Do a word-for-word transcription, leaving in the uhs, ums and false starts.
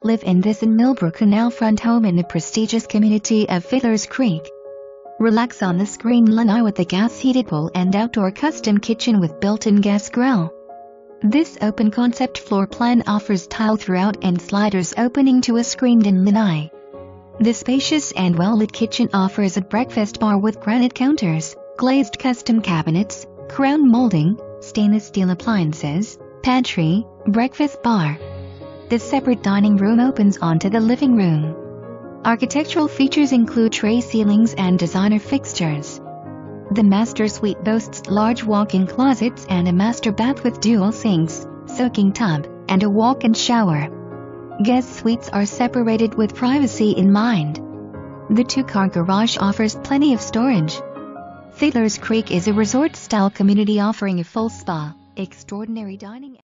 Live in this in Millbrook Canalfront home in the prestigious community of Fiddler's Creek. Relax on the screen lanai with a gas-heated pool and outdoor custom kitchen with built-in gas grill. This open-concept floor plan offers tile throughout and sliders opening to a screened-in lanai. The spacious and well-lit kitchen offers a breakfast bar with granite counters, glazed custom cabinets, crown molding, stainless steel appliances, pantry, breakfast bar. The separate dining room opens onto the living room. Architectural features include tray ceilings and designer fixtures. The master suite boasts large walk-in closets and a master bath with dual sinks, soaking tub, and a walk-in shower. Guest suites are separated with privacy in mind. The two-car garage offers plenty of storage. Fiddler's Creek is a resort-style community offering a full spa, extraordinary dining